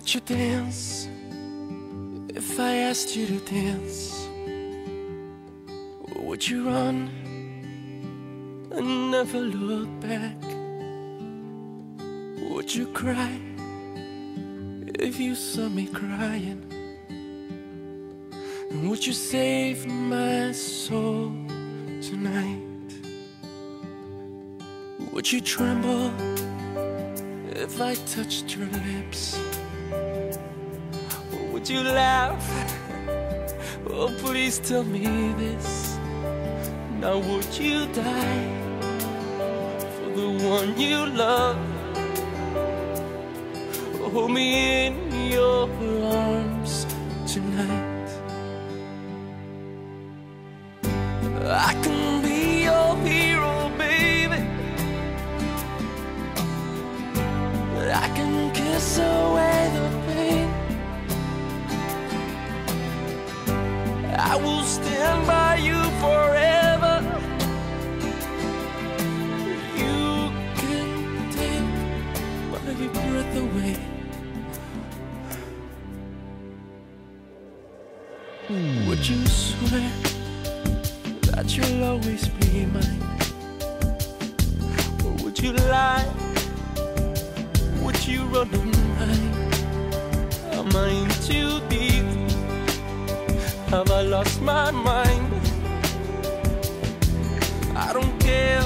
Would you dance if I asked you to dance? Or would you run and never look back? Would you cry if you saw me crying? And would you save my soul tonight? Would you tremble if I touched your lips? Or would you laugh? Oh, please tell me this. Now would you die for the one you love? Hold me in your arms tonight. I can be your hero, baby. I can kiss away the pain. I will stand by you forever. You can take my breath away. Would you swear that you'll always be mine? Or would you lie? Would you run and hide? Am I in too deep? Have I lost my mind? I don't care